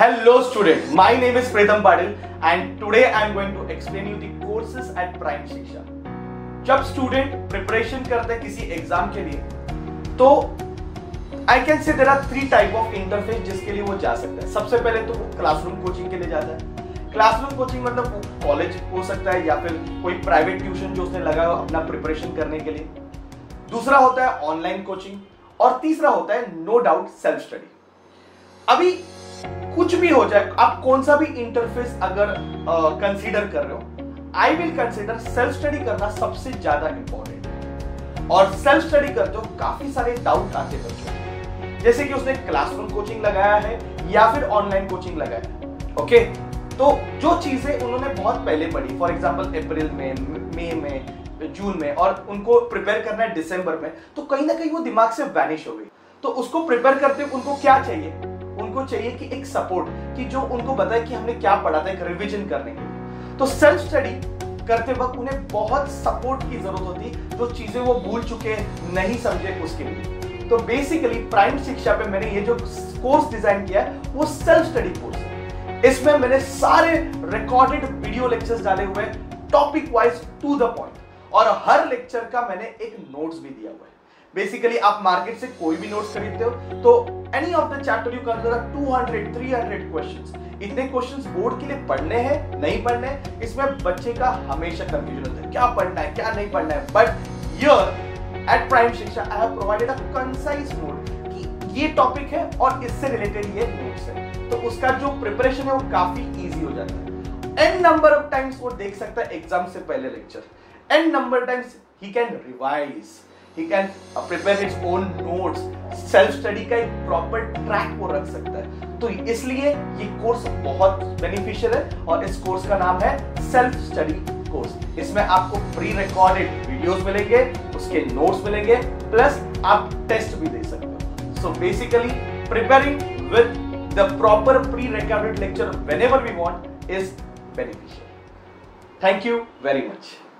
Hello student, my name is Pritham Patil and today I am going to explain you the courses at Prime Shiksha. जब student preparation करते हैं किसी exam के लिए तो I can say there are 3 type of interface जिसके लिए वो जा सकता है। सबसे पहले तो वो क्लासरूम कोचिंग के लिए जाता है। क्लासरूम कोचिंग मतलब कॉलेज हो सकता है या फिर कोई प्राइवेट ट्यूशन जो उसने लगाया हो अपना प्रिपरेशन करने के लिए। दूसरा होता है ऑनलाइन कोचिंग और तीसरा होता है नो डाउट सेल्फ स्टडी। अभी कुछ भी हो जाए, आप कौन सा भी इंटरफेस अगर कंसीडर कर रहे हो, I will consider self study करना सबसे ज्यादा इंपॉर्टेंट है। और सेल्फ स्टडी करते हो काफी सारे डाउट आते हैं बच्चों, जैसे कि उसने क्लासरूम कोचिंग लगाया है या फिर ऑनलाइन कोचिंग लगाया है। ओके, तो जो चीजें उन्होंने बहुत पहले पढ़ी, फॉर एग्जाम्पल अप्रैल में, मई में, जून में, और उनको प्रिपेयर करना है दिसंबर में, तो कहीं ना कहीं वो दिमाग से वैनिश हो गई। तो उसको प्रिपेयर करते उनको क्या चाहिए? उनको चाहिए कि एक सपोर्ट, कि जो उनको बताए कि हमने क्या पढ़ा था, एक रिवीजन करने के लिए। तो सेल्फ स्टडी करते वक्त उन्हें बहुत सपोर्ट की जरूरत होती, जो चीजें वो भूल चुके, नहीं समझे उसके लिए। तो बेसिकली प्राइम शिक्षा पे मैंने ये जो कोर्स डिजाइन किया है वो सेल्फ स्टडी कोर्स है। इसमें मैंने सारे रिकॉर्डेड वीडियो लेक्चर्स डाले हुए, topic wise to the point, और हर लेक्चर का मैंने एक नोट्स भी दिया हुआ है। बेसिकली आप मार्केट से कोई भी नोट्स खरीदते हो तो any of the chapter you consider 200-300 questions. इतने क्वेश्चंस बोर्ड के लिए पढ़ने हैं, नहीं पढ़ने हैं, इसमें बच्चे का हमेशा कंफ्यूजन होता है, क्या पढ़ना है क्या नहीं पढ़ना है। But here at Prime Shiksha I have provided a concise note कि ये टॉपिक है और इससे रिलेटेड ये नोट्स है, तो उसका जो प्रिपरेशन है वो काफी इजी हो जाता है। एन नंबर ऑफ टाइम्स वो देख सकता है एग्जाम से पहले लेक्चर, एन नंबर टाइम्स ही can revise, he can prepare his own notes, self study का एक प्रॉपर ट्रैक वो रख सकता है। तो इसलिए ये कोर्स बहुत बेनिफिशियल है और इस कोर्स का नाम है सेल्फ स्टडी कोर्स। इसमें आपको प्री रिकॉर्डेड वीडियोस मिलेंगे, उसके नोट्स मिलेंगे, प्लस आप टेस्ट भी दे सकते हो। So basically preparing with the proper pre recorded lecture whenever we want is beneficial. Thank you very much.